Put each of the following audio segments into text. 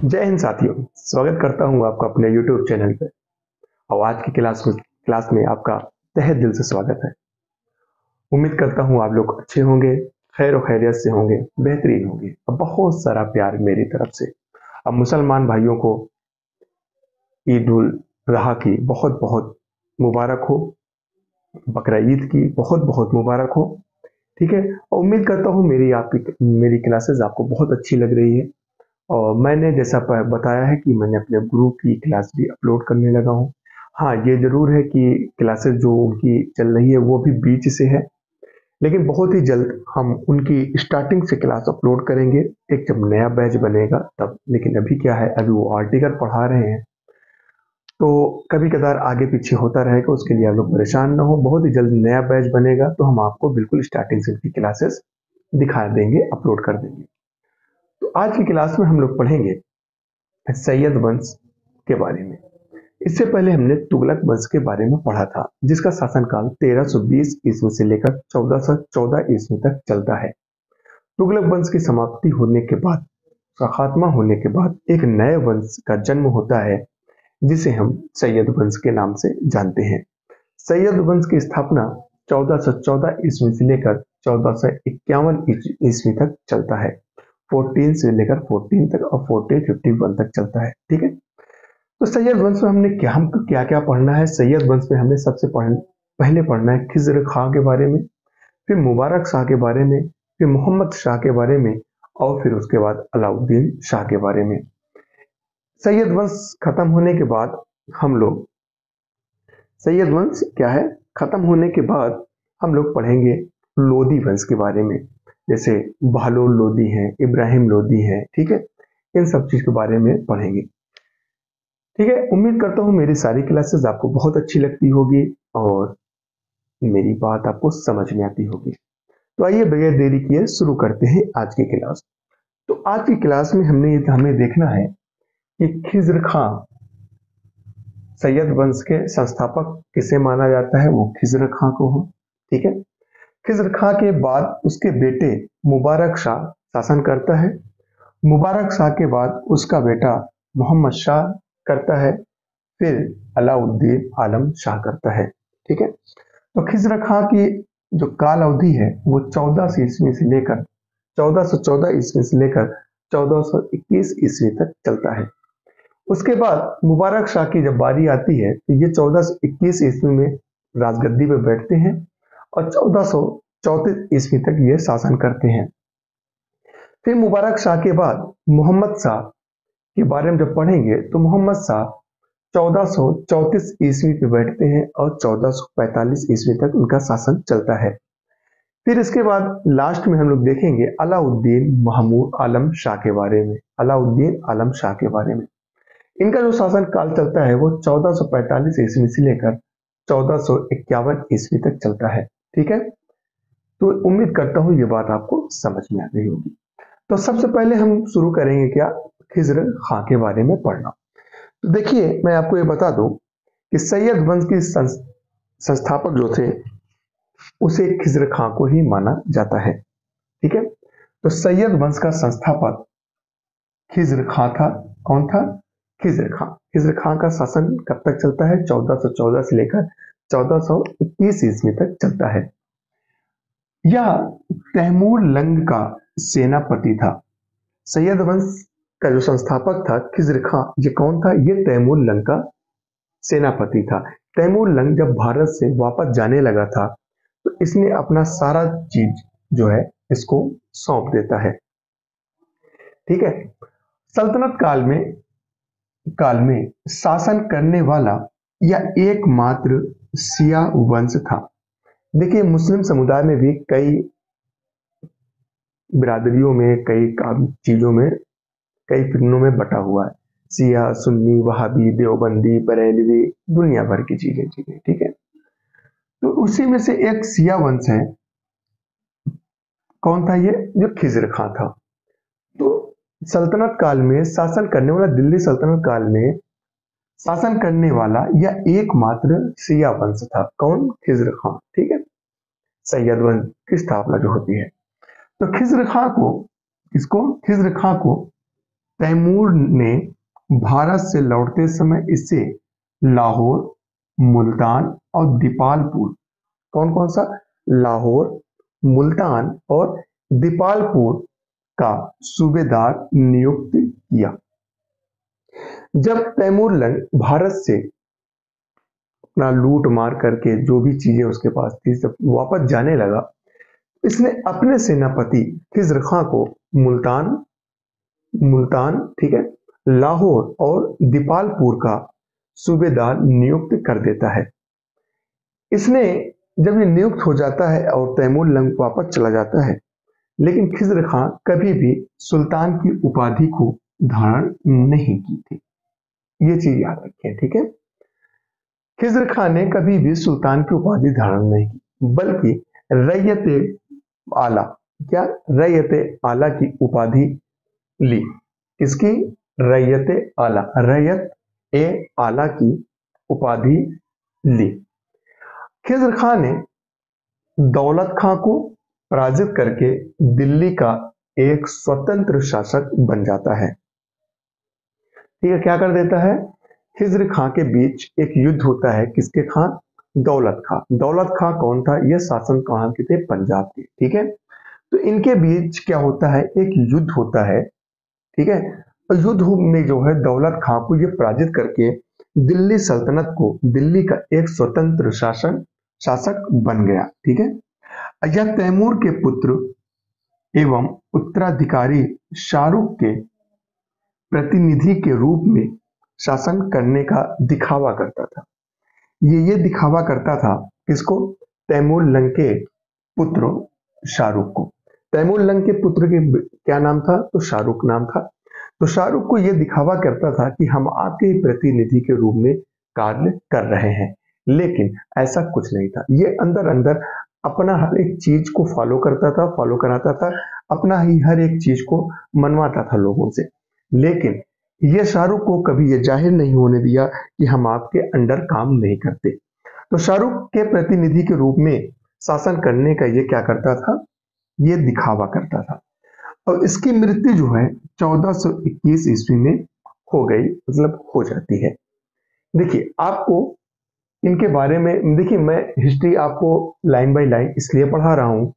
जय हिंद साथियों। स्वागत करता हूं आपका अपने YouTube चैनल पे। और आज की क्लास में आपका तहे दिल से स्वागत है। उम्मीद करता हूं आप लोग अच्छे होंगे, खैर और खैरियत से होंगे, बेहतरीन होंगे और बहुत सारा प्यार मेरी तरफ से। अब मुसलमान भाइयों को ईद उल अजहा की बहुत बहुत मुबारक हो, बकरा ईद की बहुत बहुत मुबारक हो। ठीक है, और उम्मीद करता हूँ मेरी क्लासेस आपको बहुत अच्छी लग रही है। और मैंने जैसा बताया है कि मैंने अपने गुरु की क्लास भी अपलोड करने लगा हूँ। हाँ, ये ज़रूर है कि क्लासेस जो उनकी चल रही है वो भी बीच से है, लेकिन बहुत ही जल्द हम उनकी स्टार्टिंग से क्लास अपलोड करेंगे, एक जब नया बैच बनेगा तब। लेकिन अभी क्या है, अभी वो आर्टिकल पढ़ा रहे हैं, तो कभी कदार आगे पीछे होता रहेगा, उसके लिए आप लोग परेशान ना हो। बहुत ही जल्द नया बैच बनेगा तो हम आपको बिल्कुल स्टार्टिंग से उनकी क्लासेस दिखा देंगे, अपलोड कर देंगे। तो आज की क्लास में हम लोग पढ़ेंगे सैयद वंश के बारे में। इससे पहले हमने तुगलक वंश के बारे में पढ़ा था, जिसका शासनकाल 1320 ईस्वी से लेकर 1414 ईस्वी तक चलता है। तुगलक वंश की समाप्ति होने के बाद, उसका खात्मा होने के बाद एक नए वंश का जन्म होता है, जिसे हम सैयद वंश के नाम से जानते हैं। सैयद वंश की स्थापना 1414 ईस्वी से लेकर 1451 ईस्वी तक चलता है। 14 से लेकर 14 तक और 1451 तक चलता है। ठीक है, तो सैयद वंश में हमको क्या क्या पढ़ना है। सैयद वंश में हमने पहले पढ़ना है खिज्र खां के बारे में, फिर मुबारक शाह के बारे में, फिर मोहम्मद शाह के बारे में, और फिर उसके बाद अलाउद्दीन शाह के बारे में। सैयद वंश खत्म होने के बाद हम लोग सैयद वंश क्या है, खत्म होने के बाद हम लोग पढ़ेंगे लोदी वंश के बारे में। जैसे बहलोल लोदी हैं, इब्राहिम लोदी हैं, ठीक है, इन सब चीज के बारे में पढ़ेंगे। ठीक है, उम्मीद करता हूँ मेरी सारी क्लासेस आपको बहुत अच्छी लगती होगी और मेरी बात आपको समझ में आती होगी। तो आइए बगैर देरी किए शुरू करते हैं आज की क्लास। तो आज की क्लास में हमें देखना है कि खिज्र खां सैयद वंश के संस्थापक किसे माना जाता है, वो खिज्र खां को हो। ठीक है, खिज्र खां के बाद उसके बेटे मुबारक शाह शासन करता है। मुबारक शाह के बाद उसका बेटा मोहम्मद शाह करता है। फिर अलाउद्दीन आलम शाह करता है। ठीक है, तो खिज्र खां की जो काल अवधि है वो 1400 ईस्वी से लेकर 1414 ईस्वी से लेकर 1421 ईस्वी तक चलता है। उसके बाद मुबारक शाह की जब बारी आती है तो ये 1421 ईस्वी में राजगद्दी पर बैठते हैं और 1434 ईस्वी तक ये शासन करते हैं। फिर मुबारक शाह के बाद मोहम्मद शाह के बारे में जब पढ़ेंगे तो मोहम्मद शाह 1434 ईस्वी पे बैठते हैं और 1445 ईस्वी तक उनका शासन चलता है। फिर इसके बाद लास्ट में हम लोग देखेंगे अलाउद्दीन महमूद आलम शाह के बारे में। अलाउद्दीन आलम शाह के बारे में इनका जो शासन काल चलता है वो 1445 ईस्वी से लेकर 1451 ईस्वी तक चलता है। ठीक है, तो उम्मीद करता हूँ ये बात आपको समझ में आ गई होगी। तो सबसे पहले हम शुरू करेंगे क्या, खिज्र खां के बारे में पढ़ना। तो देखिए, मैं आपको ये बता दूं कि सैयद वंश की संस्थापक जो थे उसे खिज्र खां को ही माना जाता है। ठीक है, तो सैयद वंश का संस्थापक खिज्र खां था। कौन था? खिज्र खां। खिज्र खां का शासन कब तक चलता है? 1414 से लेकर 1421 ईस्वी तक चलता है। यह तैमूर लंग का सेनापति था। सैयद वंश का जो संस्थापक था खिज्र खां, ये कौन था? ये तैमूर लंग का सेनापति था। तैमूर लंग जब भारत से वापस जाने लगा था तो इसने अपना सारा चीज जो है इसको सौंप देता है। ठीक है, सल्तनत काल में शासन करने वाला यह एकमात्र शिया वंश था। देखिए, मुस्लिम समुदाय में भी कई बिरादरियों में, कई चीजों में, कई फिरनों में बटा हुआ है। शिया, सुन्नी, वहाबी, देवबंदी, बरेलवी, दुनिया भर की चीजें चीजें ठीक है, तो उसी में से एक शिया वंश है। कौन था ये? जो खिज्र खां था। तो सल्तनत काल में शासन करने वाला, दिल्ली सल्तनत काल में शासन करने वाला यह एकमात्र शिया वंश था। कौन? खिज्र खां। ठीक है, सैयद वंश की स्थापना जो होती है। तो खिज्र खां को तैमूर ने भारत से लौटते समय इसे लाहौर, मुल्तान और दीपालपुर, कौन कौन सा, लाहौर, मुल्तान और दीपालपुर का सूबेदार नियुक्त किया। जब तैमूर लंग भारत से अपना लूट मार करके जो भी चीजें उसके पास थी सब वापस जाने लगा, इसने अपने सेनापति खिज्र खां को मुल्तान ठीक है, लाहौर और दीपालपुर का सूबेदार नियुक्त कर देता है। इसने जब ये नियुक्त हो जाता है और तैमूर लंग वापस चला जाता है, लेकिन खिज्र खां कभी भी सुल्तान की उपाधि को धारण नहीं की थी। ये चीज याद रखें, ठीक है। खिज्र खां ने कभी भी सुल्तान की उपाधि धारण नहीं की, बल्कि रैयत आला, क्या, रैयत आला की उपाधि ली। किसकी, रैयत आला, रैयत ए आला की उपाधि ली। खिज्र खां ने दौलत खां को पराजित करके दिल्ली का एक स्वतंत्र शासक बन जाता है। ठीक है, क्या कर देता है, खिज्र खां के बीच एक युद्ध होता है, किसके खां, दौलत खां। दौलत खां कौन था, यह शासन कहां के थे, पंजाब के, ठीक है। तो इनके बीच क्या होता है, एक युद्ध होता है, ठीक है। और युद्ध में जो है दौलत खां को ये पराजित करके दिल्ली सल्तनत को, दिल्ली का एक स्वतंत्र शासक बन गया, ठीक है। यह तैमूर के पुत्र एवं उत्तराधिकारी शाहरुख के प्रतिनिधि के रूप में शासन करने का दिखावा करता था। ये दिखावा करता था किसको, तैमूर लंग के पुत्र शाहरुख को। तैमूर लंग के पुत्र के क्या नाम था, तो शाहरुख नाम था। तो शाहरुख को यह दिखावा करता था कि हम आपके प्रतिनिधि के रूप में कार्य कर रहे हैं, लेकिन ऐसा कुछ नहीं था। ये अंदर अंदर अपना हर एक चीज को फॉलो करता था, फॉलो कराता था, अपना ही हर एक चीज को मनवाता था लोगों से। लेकिन यह शाहरुख को कभी यह जाहिर नहीं होने दिया कि हम आपके अंडर काम नहीं करते। तो शाहरुख के प्रतिनिधि के रूप में शासन करने का ये क्या करता था, ये दिखावा करता था। और इसकी मृत्यु जो है 1421 ईस्वी में हो गई, मतलब हो जाती है। देखिए आपको इनके बारे में, देखिए मैं हिस्ट्री आपको लाइन बाय लाइन इसलिए पढ़ा रहा हूं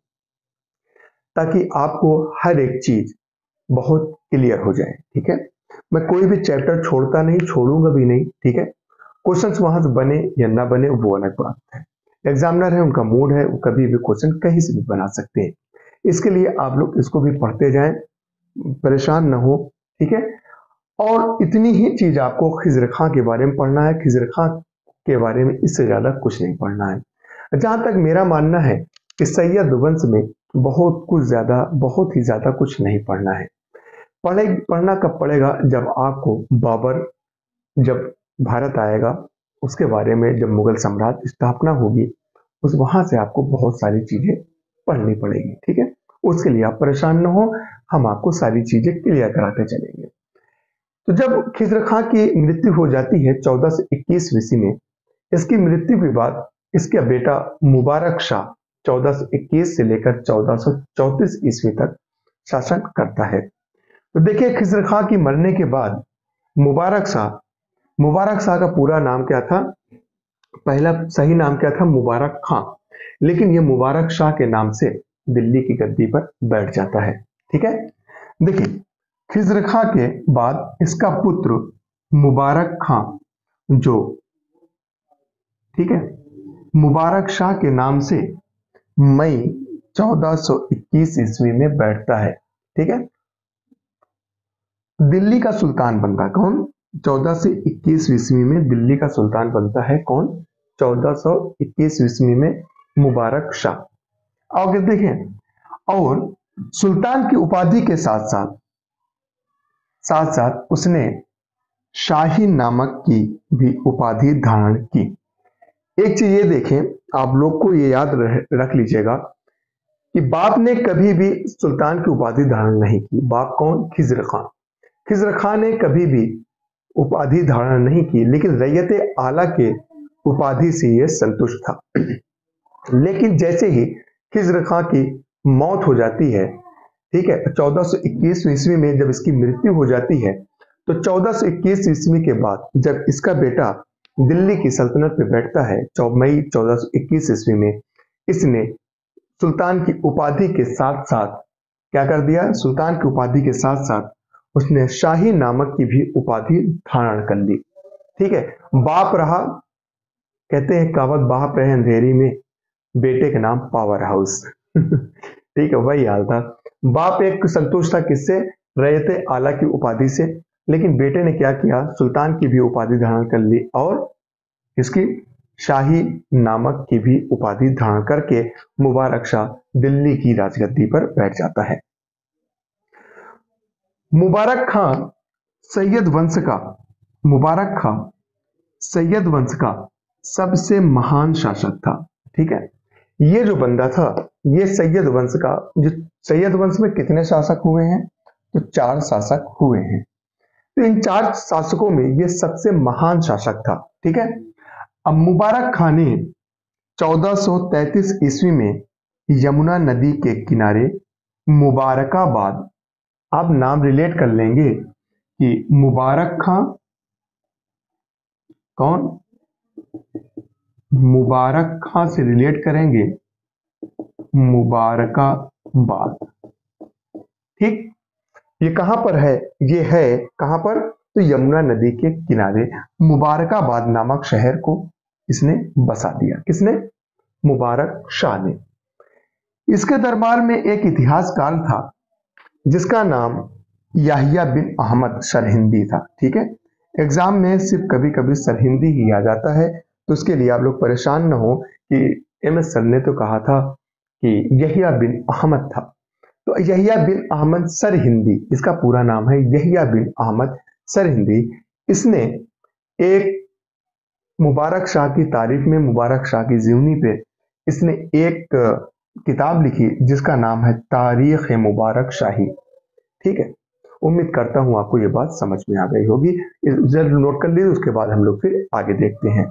ताकि आपको हर एक चीज बहुत क्लियर हो जाए, ठीक है। मैं कोई भी चैप्टर छोड़ता नहीं, छोड़ूंगा भी नहीं, ठीक है। क्वेश्चंस वहां से बने या ना बने वो अलग बात है। एग्जामिनर है, उनका मूड है, वो कभी भी क्वेश्चन कहीं से भी बना सकते हैं। इसके लिए आप लोग इसको भी पढ़ते जाएं, परेशान ना हो, ठीक है। और इतनी ही चीज आपको खिज्र खां के बारे में पढ़ना है, खिज्र खां के बारे में इससे ज्यादा कुछ नहीं पढ़ना है। जहां तक मेरा मानना है कि सैयद वंश में बहुत ही ज्यादा कुछ नहीं पढ़ना है। पढ़ना कब पड़ेगा, जब आपको बाबर जब भारत आएगा उसके बारे में, जब मुगल सम्राट स्थापना होगी उस वहां से आपको बहुत सारी चीजें पढ़नी पड़ेगी, ठीक है। उसके लिए आप परेशान न हो, हम आपको सारी चीजें क्लियर कराते चलेंगे। तो जब खिज्र खां की मृत्यु हो जाती है 1421 ईस्वी में, इसकी मृत्यु के बाद इसका बेटा मुबारक शाह 1421 से लेकर 1434 ईस्वी तक शासन करता है। तो देखिए खिज्र खां की मरने के बाद मुबारक शाह का पूरा नाम क्या था, पहला सही नाम क्या था, मुबारक खां, लेकिन यह मुबारक शाह के नाम से दिल्ली की गद्दी पर बैठ जाता है, ठीक है। देखिए खिज्र खां के बाद इसका पुत्र मुबारक खां जो, ठीक है, मुबारक शाह के नाम से मई 1421 ईस्वी में बैठता है, ठीक है। दिल्ली का सुल्तान बनता है कौन, 1421 ईस्वी में दिल्ली का सुल्तान बनता है कौन, 1421 ईस्वी में मुबारक शाह। आगे देखें, और सुल्तान की उपाधि के साथ साथ उसने शाही नामक की भी उपाधि धारण की। एक चीज ये देखें, आप लोग को ये याद रख लीजिएगा कि बाप ने कभी भी सुल्तान की उपाधि धारण नहीं की। बाप कौन, खिज्र खां। खिज्र खां ने कभी भी उपाधि धारण नहीं की, लेकिन रैयत आला के उपाधि से यह संतुष्ट था। लेकिन जैसे ही खिज्र खां की मौत हो जाती है, ठीक है। 1421 ईस्वी में जब इसकी मृत्यु हो जाती है, तो 1421 ईस्वी के बाद जब इसका बेटा दिल्ली की सल्तनत पे बैठता है, मई 1421 ईस्वी में इसने सुल्तान की उपाधि के साथ साथ क्या कर दिया, सुल्तान की उपाधि के साथ साथ उसने शाही नामक की भी उपाधि धारण कर ली। ठीक है। बाप रहा, कहते हैं कहावत, बाप रहे अंधेरी में, बेटे के नाम पावर हाउस। ठीक है, वही हाल था। बाप एक संतुष्ट था किससे, रहे आला की उपाधि से, लेकिन बेटे ने क्या किया, सुल्तान की भी उपाधि धारण कर ली और इसकी शाही नामक की भी उपाधि धारण करके मुबारक शाह दिल्ली की राजगद्दी पर बैठ जाता है। मुबारक खां सैयद वंश का, मुबारक खां सैयद वंश का सबसे महान शासक था। ठीक है। ये जो बंदा था, ये सैयद वंश का, जो सैयद वंश में कितने शासक हुए हैं, तो 4 शासक हुए हैं। तो इन 4 शासकों में ये सबसे महान शासक था। ठीक है। अब मुबारक खां ने 1433 ईस्वी में यमुना नदी के किनारे मुबारकाबाद, आप नाम रिलेट कर लेंगे कि मुबारक खां कौन, मुबारक खां से रिलेट करेंगे मुबारकाबाद। ठीक, ये कहां पर है, ये है कहां पर, तो यमुना नदी के किनारे मुबारकाबाद नामक शहर को इसने बसा दिया। किसने, मुबारक शाह ने। इसके दरबार में एक इतिहासकार था जिसका नाम याहिया बिन अहमद सरहिंदी था। ठीक है। एग्जाम में सिर्फ कभी कभी सरहिंदी ही आ जाता है, तो उसके लिए आप लोग परेशान न हो कि MS सर ने तो कहा था कि यहिया बिन अहमद था, तो यहिया बिन अहमद सरहिंदी, इसका पूरा नाम है यहिया बिन अहमद सरहिंदी। इसने एक मुबारक शाह की तारीफ में, मुबारक शाह की जीवनी पे इसने एक किताब लिखी जिसका नाम है तारीख मुबारक शाही। ठीक है। उम्मीद करता हूं आपको ये बात समझ में आ गई होगी, जरूर नोट कर लीजिए, उसके बाद हम लोग फिर आगे देखते हैं।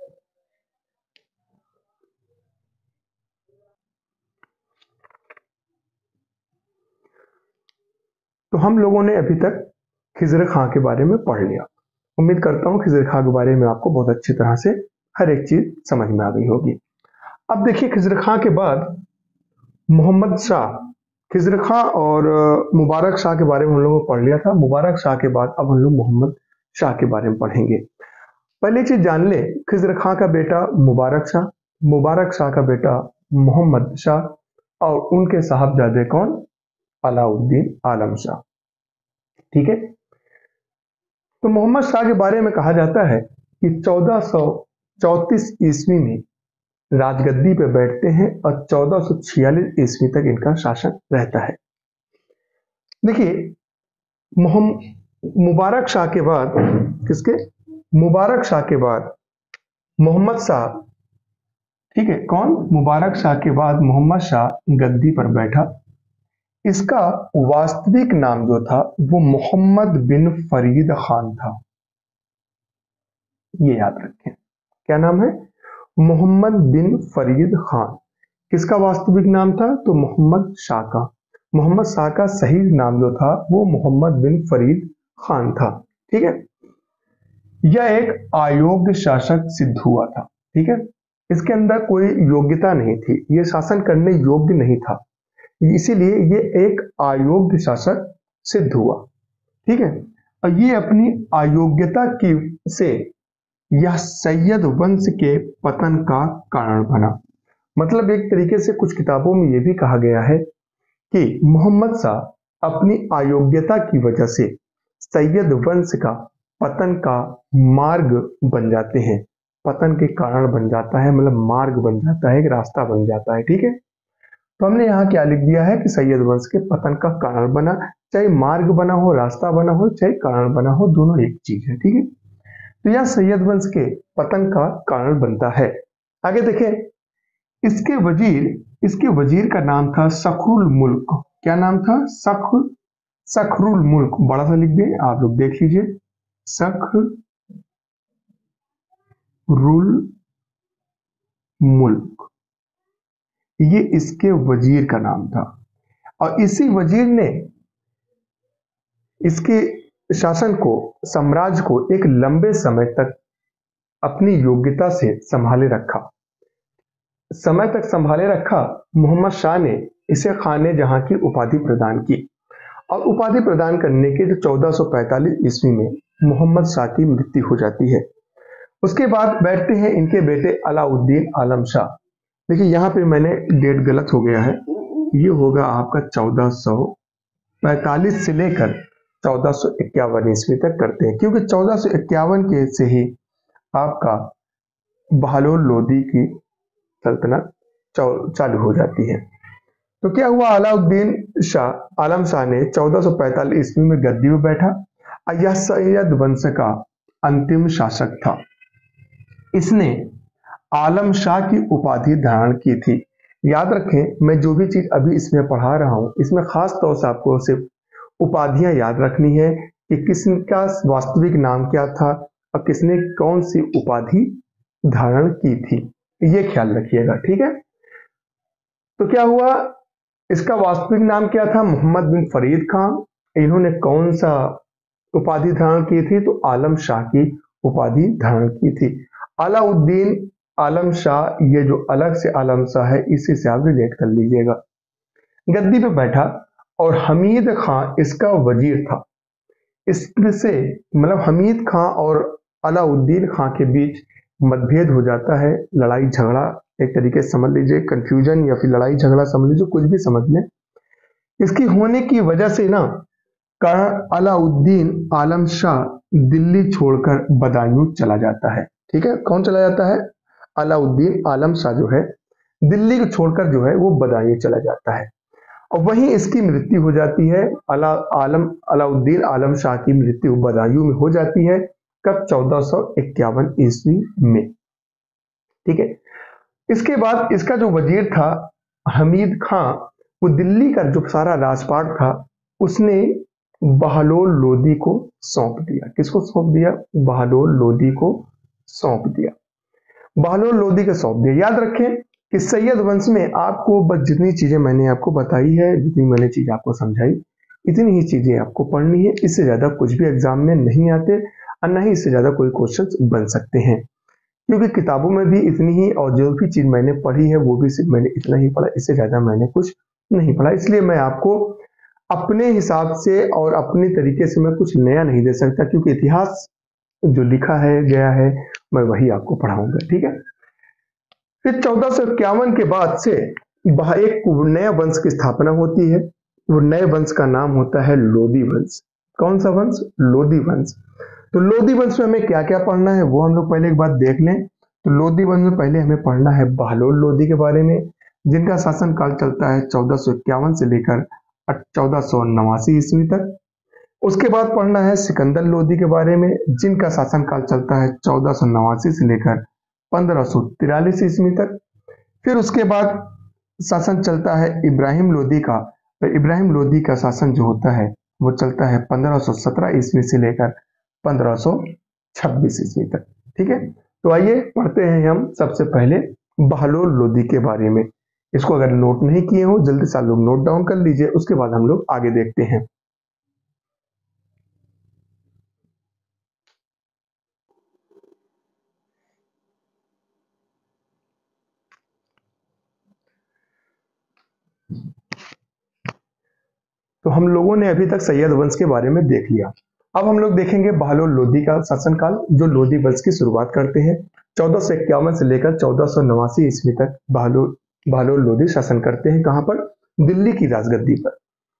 तो हम लोगों ने अभी तक खिज़र खां के बारे में पढ़ लिया। उम्मीद करता हूं खिज़र खां के बारे में आपको बहुत अच्छी तरह से हर एक चीज समझ में आ गई होगी। अब देखिए, खिज़र खां के बाद मोहम्मद शाह, खिज़र खां और मुबारक शाह के बारे में हम लोगों ने पढ़ लिया था। मुबारक शाह के बाद अब हम लोग मोहम्मद शाह के बारे में पढ़ेंगे। पहली चीज जान ले, खिज़र खां का बेटा मुबारक शाह, मुबारक शाह का बेटा मोहम्मद शाह और उनके साहबजादे कौन, अलाउद्दीन आलम शाह। ठीक है। तो मोहम्मद शाह के बारे में कहा जाता है कि 1434 ईस्वी में राजगद्दी पे बैठते हैं और 1446 ईस्वी तक इनका शासन रहता है। देखिए, मुबारक शाह के बाद किसके, मुबारक शाह के बाद मोहम्मद शाह। ठीक है, कौन, मुबारक शाह के बाद मोहम्मद शाह गद्दी पर बैठा। इसका वास्तविक नाम जो था वो मोहम्मद बिन फरीद खान था, ये याद रखें। क्या नाम है, मोहम्मद बिन फरीद खान। किसका वास्तविक नाम था, तो मोहम्मद शाह का। मोहम्मद शाह का सही नाम जो था वो मोहम्मद बिन फरीद खान था। ठीक है। यह एक अयोग्य शासक सिद्ध हुआ था। ठीक है। इसके अंदर कोई योग्यता नहीं थी, ये शासन करने योग्य नहीं था, इसीलिए ये एक अयोग्य शासक सिद्ध हुआ। ठीक है। और ये अपनी अयोग्यता की से यह सैयद वंश के पतन का कारण बना। मतलब एक तरीके से कुछ किताबों में यह भी कहा गया है कि मोहम्मद शाह अपनी अयोग्यता की वजह से सैयद वंश का पतन का मार्ग बन जाते हैं, पतन के कारण बन जाता है, मतलब मार्ग बन जाता है, एक रास्ता बन जाता है। ठीक है। तो हमने यहाँ क्या लिख दिया है कि सैयद वंश के पतन का कारण बना, चाहे मार्ग बना हो, रास्ता बना हो, चाहे कारण बना हो, दोनों एक चीज है। ठीक है। तो यह सैयद वंश के पतन का कारण बनता है। आगे देखें, इसके वजीर का नाम था सखरुल मुल्क। क्या नाम था, सखरुल मुल्क, बड़ा सा लिख दें, आप लोग देख लीजिए, सखरुल मुल्क, ये इसके वजीर का नाम था। और इसी वजीर ने इसके शासन को, साम्राज्य को एक लंबे समय तक अपनी योग्यता से संभाले रखा। मोहम्मद शाह ने इसे खाने जहां की उपाधि प्रदान की, और उपाधि प्रदान करने के जो 1445 ईस्वी में मोहम्मद शाह की मृत्यु हो जाती है। उसके बाद बैठते हैं इनके बेटे अलाउद्दीन आलम शाह। देखिए यहाँ पे मैंने डेट गलत हो गया है, ये होगा आपका 1445 से लेकर 1451 ईस्वी तक करते हैं, क्योंकि 1451 के से ही आपका बहलोल लोदी की सल्तनत चालू हो जाती है। तो क्या हुआ, अलाउद्दीन शाह आलम शाह ने 1445 ईस्वी में गद्दी में बैठा। यह सैयद वंश का अंतिम शासक था। इसने आलम शाह की उपाधि धारण की थी। याद रखें, मैं जो भी चीज अभी इसमें पढ़ा रहा हूं, इसमें खास तौर से आपको सिर्फ उपाधियां याद रखनी है कि किसका वास्तविक नाम क्या था और किसने कौन सी उपाधि धारण की थी, ये ख्याल रखिएगा, ठीक है। तो क्या हुआ, इसका वास्तविक नाम क्या था, मोहम्मद बिन फरीद खान। इन्होंने कौन सा उपाधि धारण की थी, तो आलम शाह की उपाधि धारण की थी। अलाउद्दीन आलम शाह, ये जो अलग से आलम शाह है, इसी से आप रिलेट कर लीजिएगा। गद्दी पे बैठा और हमीद खान इसका वजीर था। इससे मतलब हमीद खान और अलाउद्दीन खान के बीच मतभेद हो जाता है, लड़ाई झगड़ा, एक तरीके से समझ लीजिए, कंफ्यूजन या फिर लड़ाई झगड़ा समझ लीजिए, कुछ भी समझ लें। इसकी होने की वजह से ना अलाउद्दीन आलम शाह दिल्ली छोड़कर बदायूं चला जाता है। ठीक है, कौन चला जाता है, अलाउद्दीन आलम शाह जो है दिल्ली को छोड़कर जो है वो बदायूं चला जाता है, और वहीं इसकी मृत्यु हो जाती है। अलाउद्दीन आलम शाह की मृत्यु बदायूं में हो जाती है। कब, 1451 ईस्वी में। ठीक है, इसके बाद इसका जो वजीर था हमीद खां, वो दिल्ली का जो सारा राजपाट था उसने बहलोल लोदी को सौंप दिया। किसको सौंप दिया, बहलोल लोदी को सौंप दिया, बहलोल लोदी को सौंप दिया। याद रखें कि सैयद वंश में आपको बस जितनी चीजें मैंने आपको बताई है, जितनी मैंने चीजें आपको समझाई, इतनी ही चीजें आपको पढ़नी है। इससे ज्यादा कुछ भी एग्जाम में नहीं आते और न ही इससे ज्यादा कोई क्वेश्चन बन सकते हैं, क्योंकि किताबों में भी इतनी ही, और जो भी चीज मैंने पढ़ी है वो भी सिर्फ मैंने इतना ही पढ़ा, इससे ज्यादा मैंने कुछ नहीं पढ़ा। इसलिए मैं आपको अपने हिसाब से और अपने तरीके से मैं कुछ नया नहीं दे सकता, क्योंकि इतिहास जो लिखा है गया है मैं वही आपको पढ़ाऊंगा। ठीक है, फिर 1451 के बाद से एक नया वंश की स्थापना होती है। वो नए वंश का नाम होता है लोदी वंश। कौन सा वंश, लोदी वंश। तो लोदी वंश में हमें क्या क्या पढ़ना है वो हम लोग पहले एक बात देख लें। तो लोदी वंश में पहले हमें पढ़ना है बहलोल लोदी के बारे में, जिनका शासन काल चलता है 1451 से लेकर 1489 ईस्वी तक। उसके बाद पढ़ना है सिकंदर लोदी के बारे में, जिनका शासन काल चलता है 1489 से लेकर 1543 ईस्वी तक। फिर उसके बाद शासन चलता है इब्राहिम लोदी का। तो इब्राहिम लोदी का शासन जो होता है वो चलता है 1517 ईस्वी से लेकर 1526 ईस्वी तक। ठीक है, तो आइए पढ़ते हैं हम सबसे पहले बहलोल लोदी के बारे में। इसको अगर नोट नहीं किए हो जल्दी से आप लोग नोट डाउन कर लीजिए, उसके बाद हम लोग आगे देखते हैं। तो हम लोगों ने अभी तक सैयद वंश के बारे में देख लिया। अब हम लोग देखेंगे बहलोल लोदी का शासनकाल, जो लोदी वंश की शुरुआत करते हैं। 1451 से लेकर 1489 ईस्वी तक बहलोल लोदी शासन करते हैं। कहां पर, दिल्ली की राजगद्दी पर।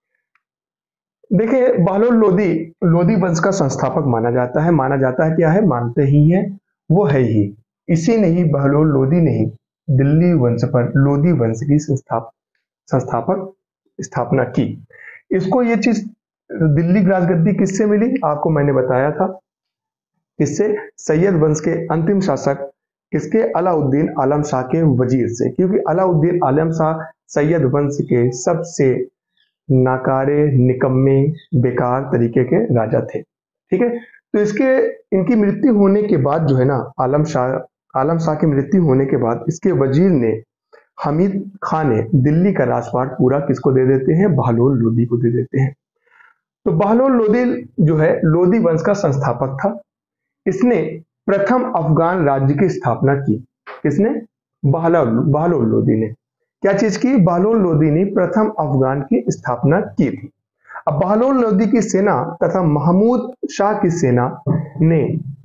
देखिए बहलोल लोदी लोदी वंश का संस्थापक माना जाता है। माना जाता है क्या है, मानते ही है, वो है ही। इसी ने ही बहलोल लोदी ने ही दिल्ली वंश पर लोदी वंश की संस्थापक स्थापना की। इसको ये चीज दिल्ली राजगद्दी किससे मिली, आपको मैंने बताया था, किससे, सैयद वंश के अंतिम शासक किसके, अलाउद्दीन आलम शाह के वजीर से। क्योंकि अलाउद्दीन आलम शाह सैयद वंश के सबसे नाकारे, निकम्मे, बेकार तरीके के राजा थे। ठीक है, तो इनकी मृत्यु होने के बाद जो है ना, आलम शाह की मृत्यु होने के बाद इसके वजीर ने हमीद खान ने दिल्ली का राजपाट पूरा किसको दे देते हैं? बहलोल लोदी को दे देते हैं। तो बहलोल लोदी जो है लोदी वंश का संस्थापक था। इसने प्रथम अफगान राज्य की स्थापना की। किसने? बहलोल लोदी ने। क्या चीज की? बहलोल लोदी ने प्रथम अफगान की स्थापना की थी। अब बहलोल लोदी की सेना तथा महमूद शाह की सेना ने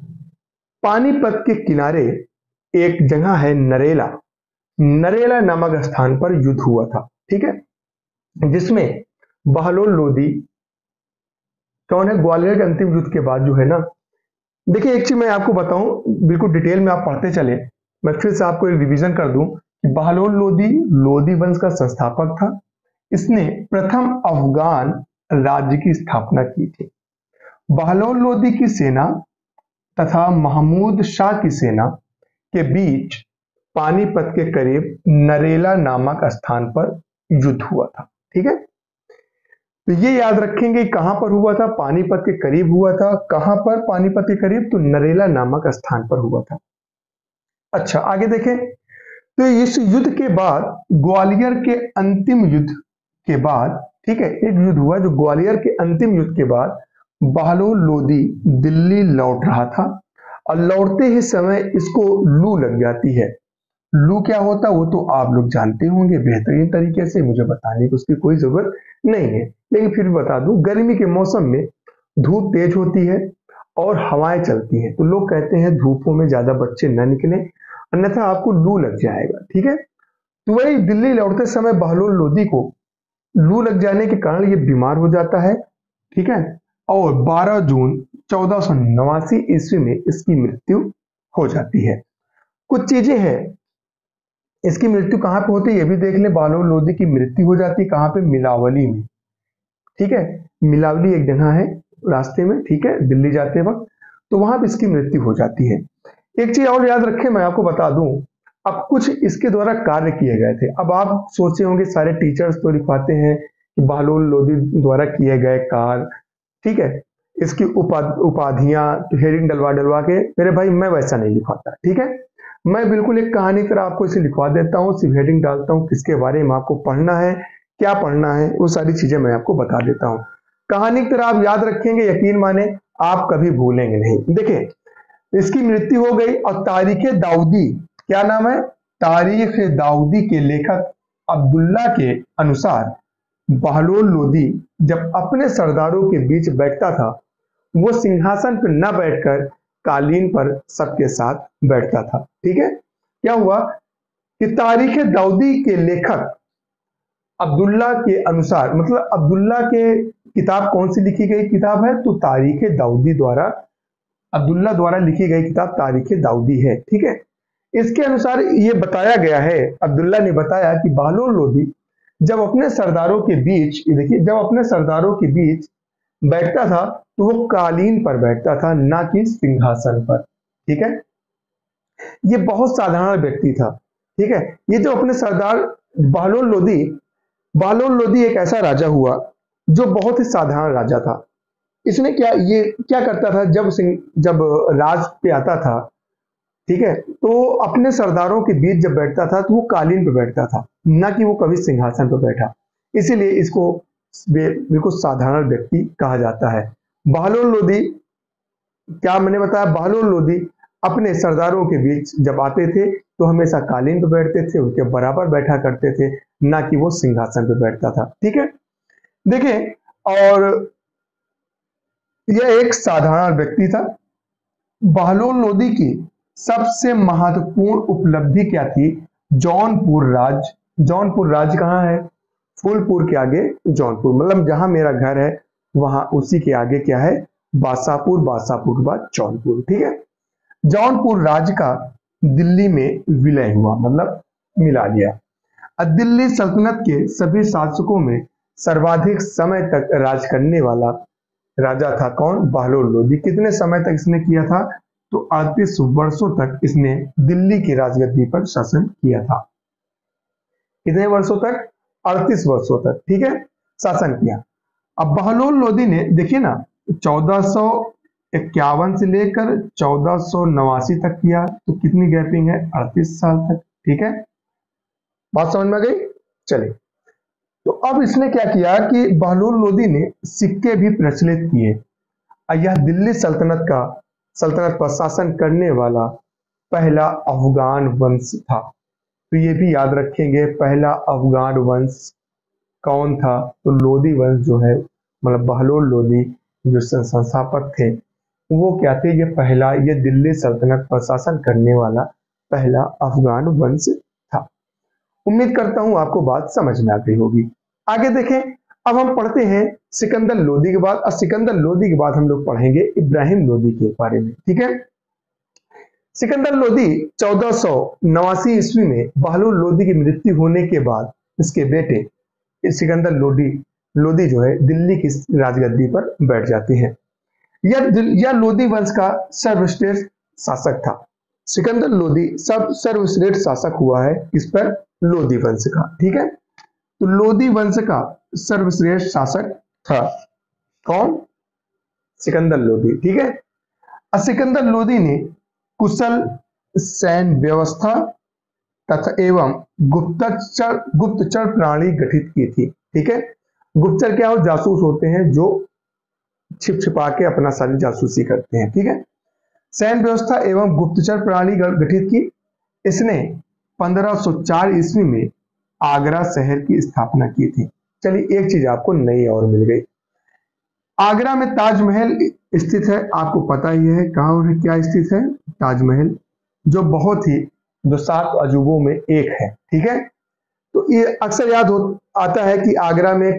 पानीपत के किनारे एक जगह है नरेला, नरेला नामक स्थान पर युद्ध हुआ था। ठीक है, जिसमें बहलोल लोदी कौन है? ग्वालियर के अंतिम युद्ध के बाद जो है ना, देखिए एक चीज मैं आपको बताऊं, बिल्कुल डिटेल में आप पढ़ते चले, मैं फिर से आपको एक रिवीजन कर दूं कि बहलोल लोदी लोदी वंश का संस्थापक था। इसने प्रथम अफगान राज्य की स्थापना की थी। बहलोल लोदी की सेना तथा महमूद शाह की सेना के बीच पानीपत के करीब नरेला नामक स्थान पर युद्ध हुआ था। ठीक है, तो ये याद रखेंगे कहां पर हुआ था? पानीपत के करीब हुआ था। कहां पर? पानीपत के करीब, तो नरेला नामक स्थान पर हुआ था। अच्छा, आगे देखें तो इस युद्ध के बाद, ग्वालियर के अंतिम युद्ध के बाद, ठीक है, एक युद्ध हुआ जो ग्वालियर के अंतिम युद्ध के बाद बहलोल लोदी दिल्ली लौट रहा था और लौटते ही समय इसको लू लग जाती है। लू क्या होता है वो तो आप लोग जानते होंगे बेहतरीन तरीके से, मुझे बताने की उसकी कोई जरूरत नहीं है, लेकिन फिर भी बता दूं, गर्मी के मौसम में धूप तेज होती है और हवाएं चलती हैं, तो लोग कहते हैं धूपों में ज्यादा बच्चे न निकले अन्यथा आपको लू लग जाएगा। ठीक है, तो वही दिल्ली लौटते समय बहलोल लोदी को लू लग जाने के कारण ये बीमार हो जाता है। ठीक है, और 12 जून 1489 ईस्वी में इसकी मृत्यु हो जाती है। कुछ चीजें हैं, इसकी मृत्यु कहां पे होती है ये भी देख ले। बहलोल लोदी की मृत्यु हो जाती है कहां पे? मिलावली में। ठीक है, मिलावली एक जगह है रास्ते में, ठीक है, दिल्ली जाते वक्त, तो वहां पे इसकी मृत्यु हो जाती है। एक चीज और याद रखें, मैं आपको बता दूं, अब कुछ इसके द्वारा कार्य किए गए थे। अब आप सोचे होंगे सारे टीचर्स तो लिखवाते हैं कि बहलोल लोदी द्वारा किए गए कार्य, ठीक है, इसकी उपाधियां हेडिंग डलवा डलवा के, मेरे भाई मैं वैसा नहीं लिखवाता। ठीक है, मैं बिल्कुल एक कहानी तरह आपको इसे लिखवा देता हूँ, सिर्फ हेडिंग डालता हूँ, किसके बारे में आपको पढ़ना है, क्या पढ़ना है, वो सारी चीजें मैं आपको बता देता हूँ। कहानी की तरह आप याद रखेंगे, यकीन माने आप कभी भूलेंगे नहीं। देखिए, इसकी मृत्यु हो गई और तारीख दाऊदी, क्या नाम है? तारीख दाऊदी के लेखक अब्दुल्ला के अनुसार बहलोल लोदी जब अपने सरदारों के बीच बैठता था, वो सिंहासन पर न बैठकर कालीन पर सबके साथ बैठता था। ठीक है, क्या हुआ कि तारीख दाऊदी के लेखक अब्दुल्ला के अनुसार, मतलब अब्दुल्ला के किताब कौन सी लिखी गई किताब है? तो तारीख दाऊदी द्वारा, अब्दुल्ला द्वारा लिखी गई किताब तारीख दाऊदी है। ठीक है, इसके अनुसार ये बताया गया है, अब्दुल्ला ने बताया कि बहलोल लोदी जब अपने सरदारों के बीच, देखिए, जब अपने सरदारों के बीच बैठता था तो वो कालीन पर बैठता था, ना कि सिंहासन पर। ठीक है, ये बहुत साधारण व्यक्ति था। ठीक है, ये जो अपने सरदार बहलोल लोदी, बहलोल लोदी एक ऐसा राजा हुआ जो बहुत ही साधारण राजा था। इसने क्या, ये क्या करता था, जब राज पे आता था, ठीक है, तो अपने सरदारों के बीच जब बैठता था तो वो कालीन पे बैठता था, ना कि वो कभी सिंहासन पर बैठा। इसीलिए इसको बिल्कुल साधारण व्यक्ति कहा जाता है। बहलोल लोदी, क्या मैंने बताया, बहलोल लोदी अपने सरदारों के बीच जब आते थे तो हमेशा कालीन पर बैठते थे, उनके बराबर बैठा करते थे, ना कि वो सिंहासन पर बैठता था। ठीक है, देखें, और यह एक साधारण व्यक्ति था। बहलोल लोदी की सबसे महत्वपूर्ण उपलब्धि क्या थी? जौनपुर राज्य। जौनपुर राज्य कहाँ है? फूलपुर के आगे जौनपुर, मतलब जहां मेरा घर है वहां उसी के आगे क्या है? बासापुर, बासापुर के बाद जौनपुर। ठीक है, जौनपुर राज्य का दिल्ली में विलय हुआ, मतलब मिला गया। दिल्ली सल्तनत के सभी शासकों में सर्वाधिक समय तक राज करने वाला राजा था कौन? बहलोल लोदी। कितने समय तक इसने किया था? तो 38 वर्षों तक इसने दिल्ली की राजगद्दी पर शासन किया था। कितने वर्षों तक? 38 वर्षों तक, ठीक है, शासन किया। अब बहलोल लोदी ने, देखिए ना, 1451 से लेकर 1489 तक किया, तो कितनी गैपिंग है? 38 साल तक। ठीक है, बात समझ में आ गई। चले, तो अब इसने क्या किया कि बहलोल लोदी ने सिक्के भी प्रचलित किए। यह दिल्ली सल्तनत पर शासन करने वाला पहला अफगान वंश था। तो ये भी याद रखेंगे, पहला अफगान वंश कौन था? तो लोदी वंश जो है, मतलब बहलोल लोदी जो संस्थापक थे, वो क्या थे? ये दिल्ली सल्तनत पर शासन करने वाला पहला अफगान वंश था। उम्मीद करता हूं आपको बात समझ में आ गई होगी। आगे देखें, अब हम पढ़ते हैं सिकंदर लोदी के बाद, और सिकंदर लोदी के बाद हम लोग पढ़ेंगे इब्राहिम लोदी के बारे में। ठीक है, सिकंदर लोदी 1489 ईस्वी में बहलोल लोदी की मृत्यु होने के बाद इसके बेटे सिकंदर लोदी जो है दिल्ली की राजगद्दी पर बैठ जाते हैं। यह लोदी वंश का सर्वश्रेष्ठ शासक था। सिकंदर लोदी सर्वश्रेष्ठ शासक हुआ है इस पर, लोदी वंश का। ठीक है, तो लोदी वंश का सर्वश्रेष्ठ शासक था कौन? सिकंदर लोदी। ठीक है, सिकंदर लोदी ने कुशल सैन्य व्यवस्था तथा एवं गुप्तचर प्रणाली गठित की थी। ठीक है, गुप्तचर क्या हो? जासूस होते हैं जो छिप छिपा के अपना सारी जासूसी करते हैं। ठीक है, सैन्य व्यवस्था एवं गुप्तचर प्रणाली गठित की। इसने 1504 ईस्वी में आगरा शहर की स्थापना की थी। चलिए, एक चीज आपको नई और मिल गई। आगरा में ताजमहल स्थित है, आपको पता ही है कहाँ और क्या स्थित है? ताजमहल, जो बहुत ही जो 7 अजूबों में एक है। ठीक है, तो ये अक्सर आता है कि आगरा में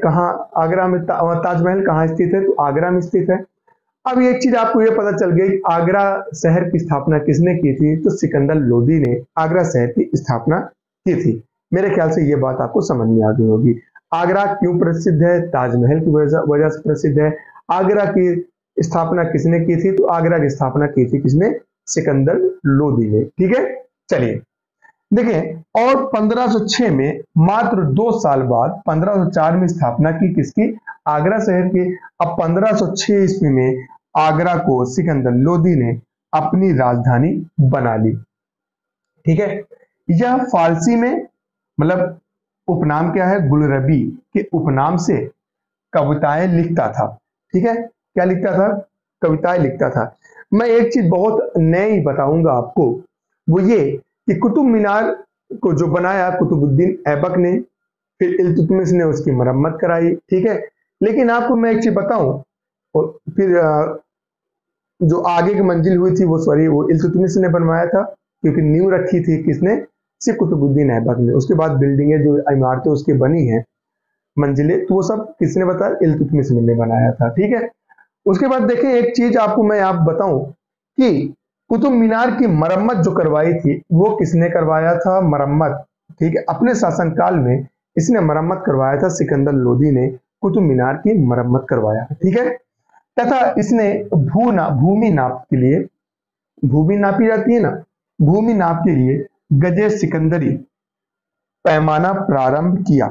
ताजमहल कहाँ स्थित है? तो आगरा में स्थित है। अब एक चीज आपको ये पता चल गई, आगरा शहर की स्थापना किसने की थी? तो सिकंदर लोदी ने आगरा शहर की स्थापना की थी। मेरे ख्याल से ये बात आपको समझ में आ गई होगी। आगरा क्यों प्रसिद्ध है? ताजमहल की वजह से प्रसिद्ध है। आगरा की स्थापना किसने की थी? तो आगरा की स्थापना की थी किसने? सिकंदर लोदी ने। ठीक है, चलिए देखें, और 1506 में मात्र 2 साल बाद 1504 में स्थापना की किसकी? आगरा शहर की। अब 1506 ईस्वी में आगरा को सिकंदर लोदी ने अपनी राजधानी बना ली। ठीक है, यह फारसी में, मतलब उपनाम क्या है? गुलरबी के उपनाम से कविताएं लिखता था। ठीक है, क्या लिखता था? कविताएं लिखता था। मैं एक चीज बहुत नई बताऊंगा आपको, वो ये कि कुतुब मीनार को जो बनाया कुतुबुद्दीन ऐबक ने, फिर इल्तुतमिश ने उसकी मरम्मत कराई। ठीक है, लेकिन आपको मैं एक चीज बताऊं, और फिर जो आगे की मंजिल हुई थी वो इल्तुतमिश ने बनवाया था, क्योंकि नींव रखी थी किसने? सिर्फ कुतुबुद्दीन ऐबक ने। उसके बाद बिल्डिंगें जो इमारतें उसकी बनी हैं, मंजिलें, तो वो सब किसने बताया? इल्तुतमिश ने बनाया था। ठीक है, उसके बाद देखें, एक चीज आपको मैं बताऊं कि कुतुब मीनार की मरम्मत जो करवाई थी वो किसने करवाया था? मरम्मत, ठीक है, अपने शासनकाल में इसने मरम्मत करवाया था। सिकंदर लोदी ने कुतुब मीनार की मरम्मत करवाया। ठीक है, तथा इसने भूमि नाप के लिए, भूमि नापी जाती है ना, भूमि नाप के लिए गजे सिकंदरी पैमाना प्रारंभ किया,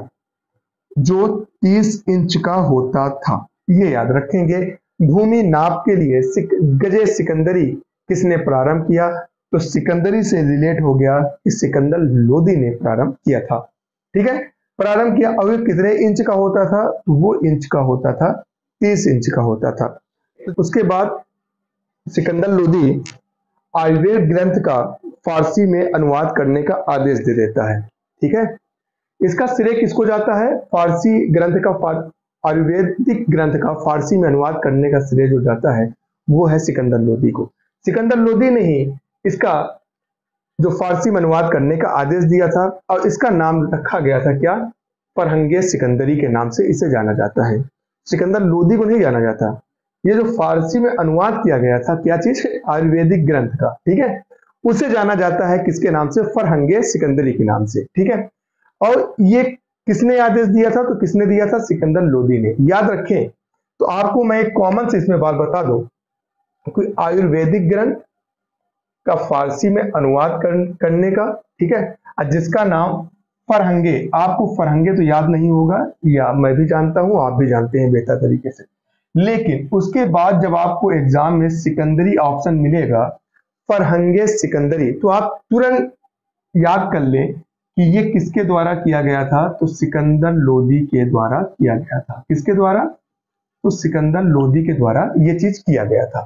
जो 30 इंच का होता था। ये याद रखेंगे, भूमि नाप के लिए गजे सिकंदरी किसने प्रारंभ किया? तो सिकंदरी से रिलेट हो गया कि सिकंदर लोदी ने प्रारंभ किया था। ठीक है, प्रारंभ किया। और ये कितने इंच का होता था? वो इंच का होता था, 30 इंच का होता था। उसके बाद सिकंदर लोदी आयुर्वेद ग्रंथ का फारसी में अनुवाद करने का आदेश दे देता है। ठीक है, इसका श्रेय किसको जाता है? फारसी ग्रंथ का, आयुर्वेदिक ग्रंथ का फारसी में अनुवाद करने का श्रेय जो जाता है वो है सिकंदर लोदी को। सिकंदर लोदी ने ही इसका जो फारसी में अनुवाद करने का आदेश दिया था, और इसका नाम रखा गया था क्या? फरहंगे सिकंदरी के नाम से इसे जाना जाता है। सिकंदर लोदी को नहीं जाना जाता। ये जो फारसी में अनुवाद किया गया था, क्या चीज? आयुर्वेदिक ग्रंथ का। ठीक है, उसे जाना जाता है किसके नाम से? फरहंगे सिकंदरी के नाम से। ठीक है, और ये किसने आदेश दिया था? तो किसने दिया था? सिकंदर लोदी ने। याद रखें, तो आपको मैं एक कॉमन से इसमें बात बता दूं, कोई आयुर्वेदिक ग्रंथ का फारसी में अनुवाद करने का, ठीक है, जिसका नाम फरहंगे, आपको फरहंगे तो याद नहीं होगा, या मैं भी जानता हूं, आप भी जानते हैं बेहतर तरीके से, लेकिन उसके बाद जब आपको एग्जाम में सिकंदरी ऑप्शन मिलेगा, फरहंगे सिकंदरी, तो आप तुरंत याद कर लें कि ये किसके द्वारा किया गया था, तो सिकंदर लोदी के द्वारा किया गया था। किसके द्वारा, तो सिकंदर लोदी के द्वारा ये चीज किया गया था।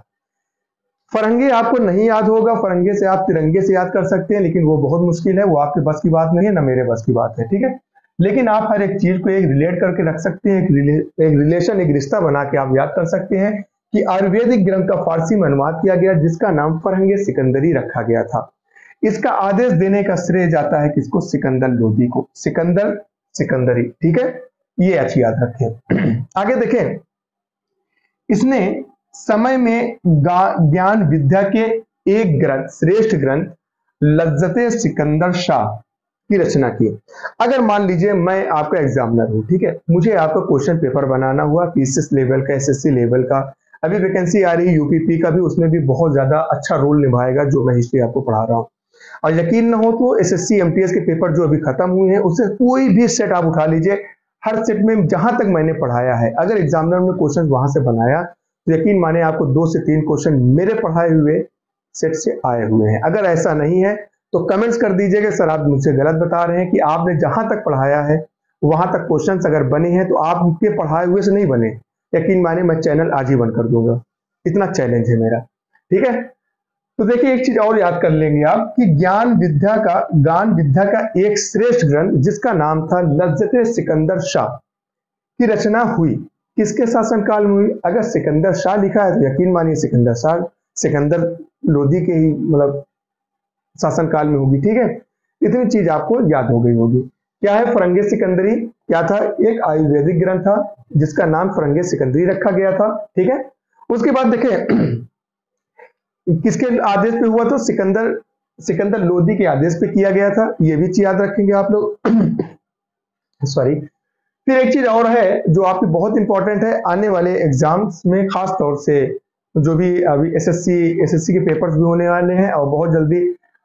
फरंगे आपको नहीं याद होगा, फरंगे से आप तिरंगे से याद कर सकते हैं, लेकिन वो बहुत मुश्किल है, वो आपके बस की बात नहीं है, ना मेरे बस की बात है, ठीक है। लेकिन आप हर एक चीज को एक रिलेट करके रख सकते हैं, एक रिलेशन, एक रिश्ता बना के आप याद कर सकते हैं कि आयुर्वेदिक ग्रंथ का फारसी में अनुवाद किया गया, जिसका नाम फरंगे सिकंदरी रखा गया था। इसका आदेश देने का श्रेय जाता है किसको, सिकंदर लोदी को। सिकंदर सिकंदरी, ठीक है, ये अच्छी याद रखें। आगे देखें, इसने समय में ज्ञान विद्या के एक ग्रंथ, श्रेष्ठ ग्रंथ लज्जते सिकंदर शाह की रचना की। अगर मान लीजिए मैं आपका एग्जामिनर हूं, ठीक है, मुझे आपका क्वेश्चन पेपर बनाना हुआ, पीसीएस लेवल का, एसएससी लेवल का, अभी वैकेंसी आ रही है यूपीपी का भी, उसमें भी बहुत ज्यादा अच्छा रोल निभाएगा जो मैं हिस्ट्री आपको पढ़ा रहा हूं। और यकीन न हो तो एसएससी एमटीएस के पेपर जो अभी खत्म हुए हैं, उससे कोई भी सेट आप उठा लीजिए, हर सेट में जहां तक मैंने पढ़ाया है, अगर एग्जामिनर ने क्वेश्चन वहां से बनाया तो यकीन माने आपको 2 से 3 क्वेश्चन मेरे पढ़ाए हुए सेट से आए हुए हैं। अगर ऐसा नहीं है तो कमेंट्स कर दीजिएगा सर आप मुझसे गलत बता रहे हैं, कि आपने जहां तक पढ़ाया है वहां तक क्वेश्चंस अगर बने हैं तो आपके पढ़ाए हुए से नहीं बने, यकीन माने मैं चैनल आज ही बंद कर दूंगा, इतना चैलेंज है मेरा, ठीक है। तो देखिए एक चीज और याद कर लेंगे आप कि ज्ञान विद्या का एक श्रेष्ठ ग्रंथ जिसका नाम था लज्जते सिकंदर शाह की रचना हुई, किसके शासनकाल में हुई। अगर सिकंदर शाह लिखा है तो यकीन मानिए सिकंदर लोदी के ही मतलब शासनकाल में होगी, ठीक है। इतनी चीज आपको याद हो गई होगी। क्या है फरंगे सिकंदरी, क्या था, एक आयुर्वेदिक ग्रंथ था जिसका नाम फरंगे सिकंदरी रखा गया था, ठीक है। उसके बाद देखें किसके आदेश पे हुआ, तो सिकंदर लोदी के आदेश पे किया गया था, ये भी चीज याद रखेंगे आप लोग। सॉरी। फिर एक चीज और है जो आपकी बहुत इंपॉर्टेंट है, आने वाले एग्जाम्स में खास तौर से जो भी अभी एसएससी के पेपर्स भी होने वाले हैं और बहुत जल्दी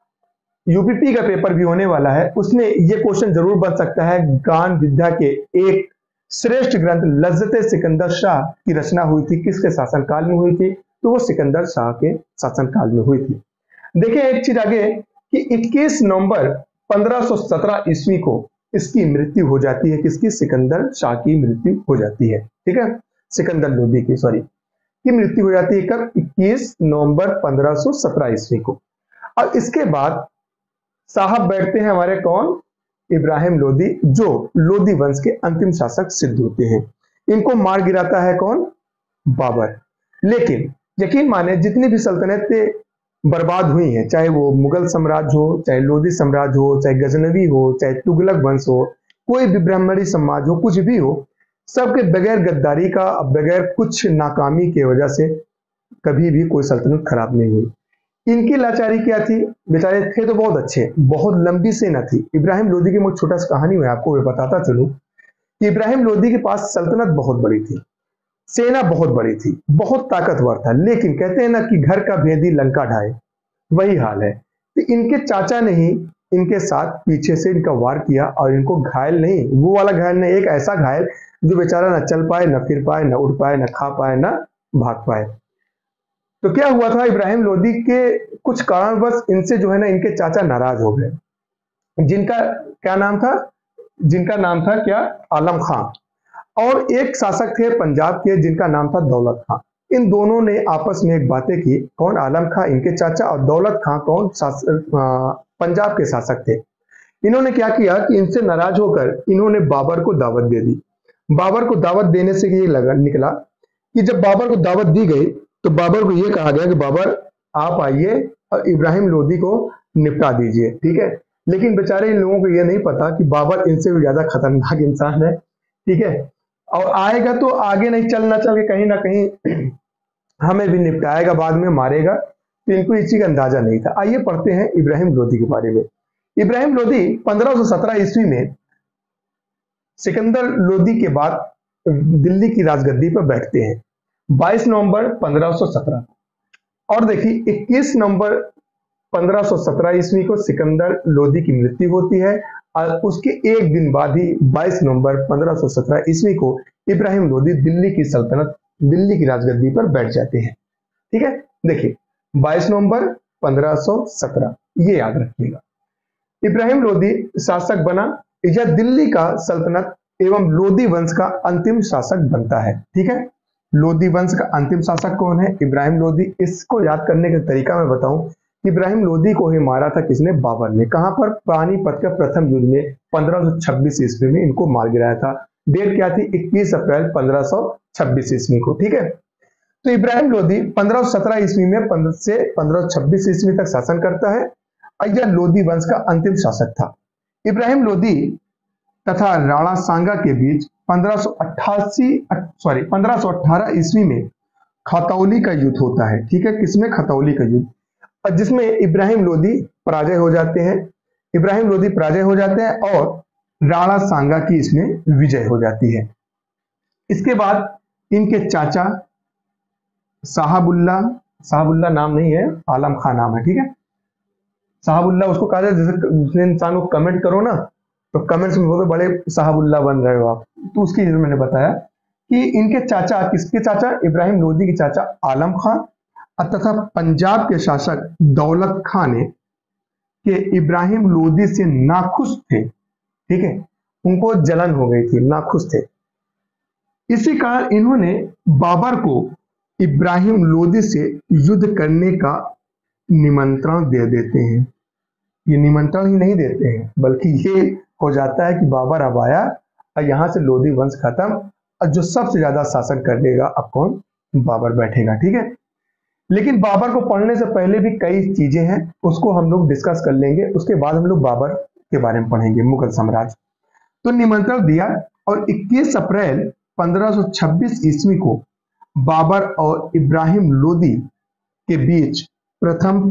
यूपीपी का पेपर भी होने वाला है, उसमें ये क्वेश्चन जरूर बन सकता है, ज्ञान विद्या के एक श्रेष्ठ ग्रंथ लज्जते सिकंदर शाह की रचना हुई थी, किसके शासनकाल में हुई थी, तो वो सिकंदर शाह के शासनकाल में हुई थी। देखिए एक चीज आगे कि 21 नवंबर 1517 ईस्वी को इसकी मृत्यु हो जाती है, किसकी, सिकंदर शाह की मृत्यु हो जाती है, ठीक है, सिकंदर लोदी की की मृत्यु हो जाती है कब, 21 नवंबर 1517 ईस्वी को। और इसके बाद साहब बैठते हैं हमारे कौन, इब्राहिम लोदी, जो लोदी वंश के अंतिम शासक सिद्ध होते हैं। इनको मार गिराता है कौन, बाबर। लेकिन यकीन माने जितनी भी सल्तनतें बर्बाद हुई हैं, चाहे वो मुगल साम्राज्य हो, चाहे लोदी साम्राज्य हो, चाहे गजनवी हो, चाहे तुगलक वंश हो, कोई भी ब्राह्मणी समाज हो, कुछ भी हो, सबके बगैर गद्दारी का, बगैर कुछ नाकामी की वजह से कभी भी कोई सल्तनत खराब नहीं हुई। इनकी लाचारी क्या थी, बेचारे थे तो बहुत अच्छे, बहुत लंबी सेना थी। इब्राहिम लोदी की मैं छोटा सा कहानी मैं आपको बताता चलूं कि इब्राहिम लोदी के पास सल्तनत बहुत बड़ी थी, सेना बहुत बड़ी थी, बहुत ताकतवर था, लेकिन कहते हैं ना कि घर का भेदी लंका ढाए, वही हाल है। तो इनके चाचा ने ही इनके साथ पीछे से इनका वार किया और इनको घायल नहीं, वो वाला घायल नहीं, एक ऐसा घायल जो बेचारा ना चल पाए, ना फिर पाए, ना उठ पाए, ना खा पाए, ना भाग पाए। तो क्या हुआ था, इब्राहिम लोदी के कुछ कारणवश इनसे जो है ना इनके चाचा नाराज हो गए, जिनका क्या नाम था, जिनका नाम था क्या, आलम खां, और एक शासक थे पंजाब के जिनका नाम था दौलत खां। इन दोनों ने आपस में एक बातें की, कौन, आलम खां इनके चाचा और दौलत खां कौन, पंजाब के शासक थे। इन्होंने क्या किया कि इनसे नाराज होकर इन्होंने बाबर को दावत दे दी। बाबर को दावत देने से ये निकला कि जब बाबर को दावत दी गई तो बाबर को यह कहा गया कि बाबर आप आइए और इब्राहिम लोदी को निपटा दीजिए, ठीक है। लेकिन बेचारे इन लोगों को यह नहीं पता कि बाबर इनसे भी ज्यादा खतरनाक इंसान है, ठीक है, और आएगा तो आगे नहीं चल के कहीं ना कहीं हमें भी निपटाएगा, बाद में मारेगा। तो इनको इसी का अंदाजा नहीं था। आइए पढ़ते हैं इब्राहिम लोदी के बारे में। इब्राहिम लोदी 1517 ईस्वी में सिकंदर लोदी के बाद दिल्ली की राजगद्दी पर बैठते हैं, 22 नवंबर 1517। और देखिए 21 नवंबर 1517 ईस्वी को सिकंदर लोदी की मृत्यु होती है और उसके एक दिन बाद ही 22 नवंबर 1517 ईस्वी को इब्राहिम लोदी दिल्ली की सल्तनत, दिल्ली की राजगद्दी पर बैठ जाते हैं, ठीक है। देखिए 22 नवंबर 1517 ये याद रखिएगा। इब्राहिम लोदी शासक बना, यह दिल्ली का सल्तनत एवं लोदी वंश का अंतिम शासक बनता है। ठीक है, लोदी वंश का अंतिम शासक कौन है? इब्राहिम लोदी। इसको याद करने का तरीका मैं बताऊं, इब्राहिम लोदी को ही मारा था किसने? बाबर ने। कहां पर? पानीपत के प्रथम युद्ध में 1526 ईस्वी में इनको मार गिराया था। डेट क्या थी? 21 अप्रैल 1526 ईस्वी को। ठीक है, तो इब्राहिम लोदी 1517 ईस्वी में से 1526 ईस्वी तक शासन करता है और यह लोदी वंश का अंतिम शासक था। इब्राहिम लोदी तथा राणा सांगा के बीच 1518 ईस्वी में खतौली का युद्ध होता है। ठीक है, किसमें? खतौली का युद्ध, और जिसमें इब्राहिम लोदी पराजय हो जाते हैं। इब्राहिम लोदी पराजय हो जाते हैं और राणा सांगा की इसमें विजय हो जाती है। इसके बाद इनके चाचा साहबुल्ला नाम नहीं है, आलम खां नाम है। ठीक है, साहबुल्ला उसको कहा जाए, जैसे इंसान को कमेंट करो ना तो कमेंट्स में बोलो बड़े साहबुल्ला बन रहे हो आप, तो उसकी मैंने बताया कि इनके चाचा, किसके चाचा? इब्राहिम लोदी के चाचा आलम खां तथा पंजाब के शासक दौलत खां ने कि इब्राहिम लोदी से नाखुश थे। ठीक है, उनको जलन हो गई थी, नाखुश थे। इसी कारण इन्होंने बाबर को इब्राहिम लोदी से युद्ध करने का निमंत्रण दे देते हैं। ये निमंत्रण ही नहीं देते हैं बल्कि ये हो जाता है कि बाबर अब आया और यहां से लोदी वंश खत्म, और जो सबसे ज्यादा शासन करेगा अब कौन? बाबर बैठेगा। ठीक है, लेकिन बाबर को पढ़ने से पहले भी कई चीजें हैं, उसको हम लोग डिस्कस कर लेंगे। उसके बाद हम लोग बाबर के बारे में पढ़ेंगे, मुगल साम्राज्य। तो निमंत्रण दिया और 21 अप्रैल 1526 ईस्वी को बाबर और इब्राहिम लोदी के बीच प्रथम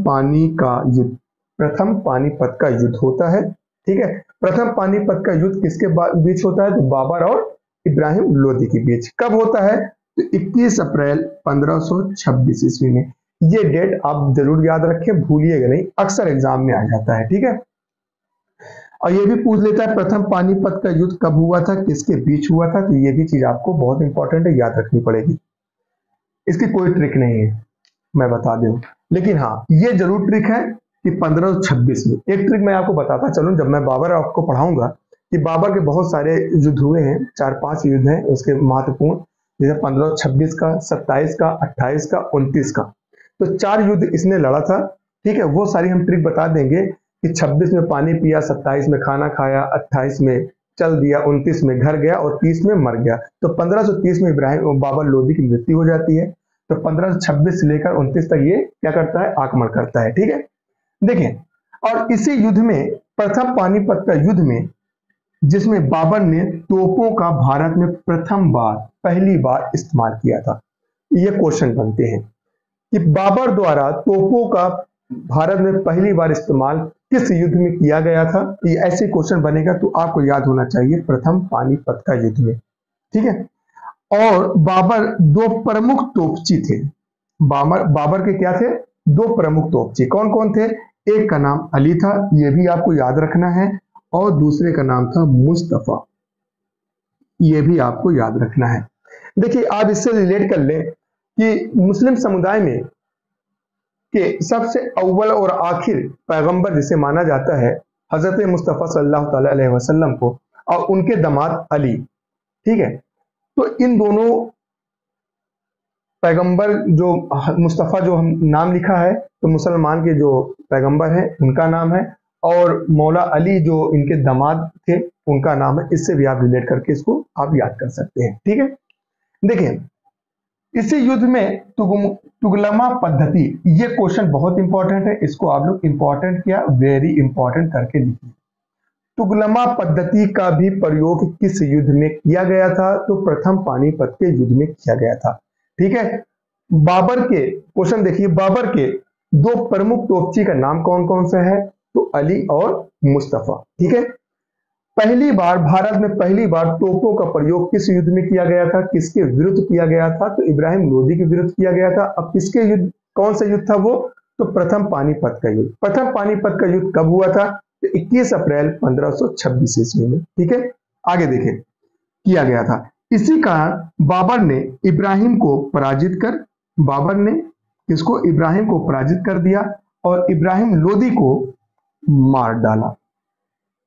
पानीपत का युद्ध होता है। ठीक है, प्रथम पानीपत का युद्ध किसके बीच होता है? तो बाबर और इब्राहिम लोदी के बीच। कब होता है? तो 21 अप्रैल 1526 ईस्वी में। ये डेट आप जरूर याद रखें, भूलिएगा नहीं, अक्सर एग्जाम में आ जाता है। ठीक है, और ये भी पूछ लेता है प्रथम पानीपत का युद्ध कब हुआ था, किसके बीच हुआ था, तो ये भी चीज आपको बहुत इंपॉर्टेंट है, याद रखनी पड़ेगी। इसकी कोई ट्रिक नहीं है, मैं बता दूं, लेकिन हाँ ये जरूर ट्रिक है कि 1526 में। एक ट्रिक मैं आपको बताता चलूं, जब मैं बाबर आपको पढ़ाऊंगा कि बाबर के बहुत सारे युद्ध हुए हैं, 4-5 युद्ध हैं उसके महत्वपूर्ण, जैसे 1526 का, 27 का, 28 का, 29 का, तो 4 युद्ध इसने लड़ा था। ठीक है, वो सारी हम ट्रिक बता देंगे कि 26 में पानी पिया, 27 में खाना खाया, 28 में चल दिया, 29 में घर गया और 30 में मर गया। तो 1530 में इब्राहिम बाबर लोदी की मृत्यु हो जाती है। तो 1526 से लेकर 29 तक ये क्या करता है? आक्रमण करता है। ठीक है, देखें, और इसी युद्ध में, प्रथम पानीपत का युद्ध में, जिसमें बाबर ने तोपों का भारत में पहली बार इस्तेमाल किया था। ये क्वेश्चन बनते हैं कि बाबर द्वारा तोपों का भारत में पहली बार इस्तेमाल किस युद्ध में किया गया था? ये ऐसे क्वेश्चन बनेगा तो आपको याद होना चाहिए प्रथम पानीपत का युद्ध में। ठीक है, और बाबर 2 प्रमुख तोपची थे। बाबर के क्या थे? 2 प्रमुख तोपची। कौन कौन थे? एक का नाम अली था, ये भी आपको याद रखना है, और दूसरे का नाम था मुस्तफा, ये भी आपको याद रखना है। देखिए, आप इससे रिलेट कर लें कि मुस्लिम समुदाय में के सबसे अव्वल और आखिर पैगंबर जिसे माना जाता है हजरत मुस्तफा सल्लल्लाहु अलैहि वसल्लम को, और उनके दामाद अली। ठीक है, तो इन दोनों पैगंबर, जो मुस्तफा जो हम नाम लिखा है, तो मुसलमान के जो पैगंबर है उनका नाम है, और मौला अली जो इनके दामाद थे उनका नाम है। इससे भी आप रिलेट करके इसको आप याद कर सकते हैं। ठीक है, देखिए, इसी युद्ध में तुगलमा पद्धति, ये क्वेश्चन बहुत इंपॉर्टेंट है, इसको आप लोग इंपॉर्टेंट क्या, वेरी इंपॉर्टेंट करके लिखिए। तुगलमा पद्धति का भी प्रयोग किस युद्ध में किया गया था? तो प्रथम पानीपत के युद्ध में किया गया था। ठीक है, बाबर के, क्वेश्चन देखिए, बाबर के 2 प्रमुख तोपची का नाम कौन कौन सा है? तो अली और मुस्तफा। ठीक है, भारत में पहली बार तोपों का प्रयोग किस युद्ध में किया गया था? किसके विरुद्ध किया गया था? तो इब्राहिम लोदी के विरुद्ध किया गया था। अब किसके युद्ध, कौन सा युद्ध था वो? तो प्रथम पानीपत का युद्ध। प्रथम पानीपत का युद्ध कब हुआ था? तो 21 अप्रैल 1526 ईस्वी में। ठीक है, आगे देखें, किया गया था। इसी कारण बाबर ने इब्राहिम को पराजित कर दिया और इब्राहिम लोदी को मार डाला।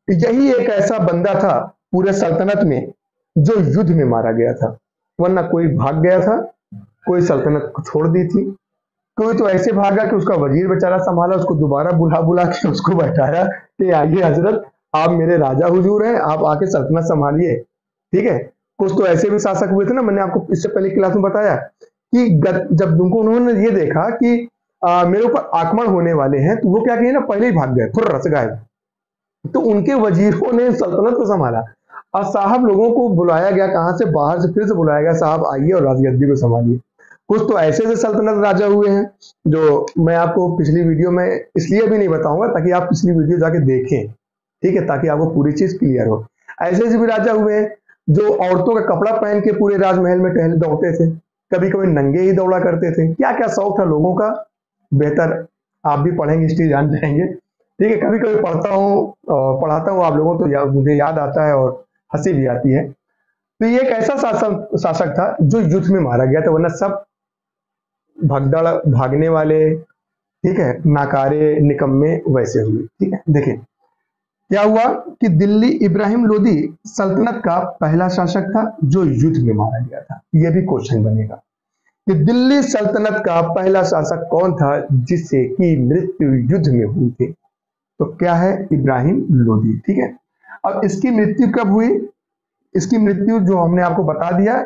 यही एक ऐसा बंदा था पूरे सल्तनत में जो युद्ध में मारा गया था, वरना कोई भाग गया था, कोई सल्तनत को छोड़ दी थी, कोई तो ऐसे भागा कि उसका वजीर बेचारा संभाला, उसको दोबारा बुला बुला के उसको बैठाया कि आइए हजरत, आप मेरे राजा हुजूर हैं, आप आके सल्तनत संभालिए। ठीक है, कुछ तो ऐसे भी शासक हुए थे ना, मैंने आपको इससे पहले क्लास में बताया कि जब उनको उन्होंने ये देखा कि मेरे ऊपर आक्रमण होने वाले हैं, तो वो क्या किए ना, पहले ही भाग गए, फुर्र रस गए। तो उनके वजीरों ने सल्तनत को संभाला और साहब लोगों को बुलाया गया, कहां से, बाहर से फिर से बुलाया गया, साहब आइए और राजगद्दी को संभालिए। कुछ तो ऐसे ऐसे सल्तनत राजा हुए हैं जो मैं आपको पिछली वीडियो में इसलिए भी नहीं बताऊंगा ताकि आप पिछली वीडियो जाके देखें, ठीक है, ताकि आपको पूरी चीज क्लियर हो। ऐसे ऐसे भी राजा हुए हैं जो औरतों का कपड़ा पहन के पूरे राजमहल में टहल दौड़ते थे, कभी कभी नंगे ही दौड़ा करते थे, क्या क्या शौक था लोगों का, बेहतर आप भी पढ़ेंगे हिस्ट्री जान जाएंगे। ठीक है, कभी कभी पढ़ता हूँ पढ़ाता हूँ आप लोगों तो मुझे याद आता है और हंसी भी आती है। तो ये एक ऐसा शासक था जो युद्ध में मारा गया था, वरना सब भगदड़ भागने वाले, ठीक है, नाकारे निकम्मे वैसे हुए। ठीक है, देखिए क्या हुआ कि दिल्ली इब्राहिम लोदी सल्तनत का पहला शासक था जो युद्ध में मारा गया था। यह भी क्वेश्चन बनेगा कि दिल्ली सल्तनत का पहला शासक कौन था जिससे कि मृत्यु युद्ध में हुई थी। तो क्या है, इब्राहिम लोदी। ठीक है, अब इसकी मृत्यु कब हुई, इसकी मृत्यु जो हमने आपको बता दिया,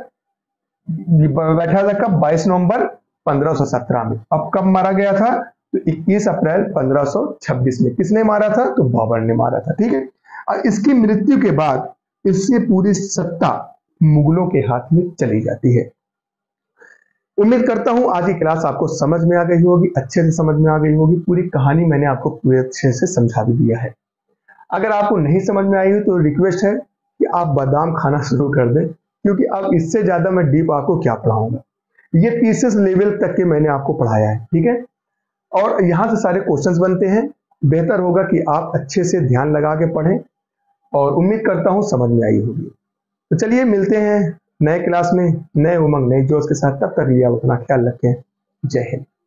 बैठा था कब, 22 नवंबर 1517 में। अब कब मारा गया था, तो 21 अप्रैल 1526 में। किसने मारा था, तो बाबर ने मारा था। ठीक है, और इसकी मृत्यु के बाद इससे पूरी सत्ता मुगलों के हाथ में चली जाती है। उम्मीद करता हूं आज की क्लास आपको समझ में आ गई होगी, अच्छे से समझ में आ गई होगी। पूरी कहानी मैंने आपको पूरे अच्छे से समझा भी दिया है। अगर आपको नहीं समझ में आई हो तो रिक्वेस्ट है कि आप बादाम खाना शुरू कर दें, क्योंकि अब इससे ज्यादा मैं डीप आपको क्या पढ़ाऊंगा। ये पीसेस लेवल तक के मैंने आपको पढ़ाया है। ठीक है, और यहां से सारे क्वेश्चंस बनते हैं। बेहतर होगा कि आप अच्छे से ध्यान लगा के पढ़ें, और उम्मीद करता हूं समझ में आई होगी। तो चलिए मिलते हैं नए क्लास में, नए उमंग नए जोश के साथ। तब तक लिए आप अपना ख्याल रखें। जय हिंद।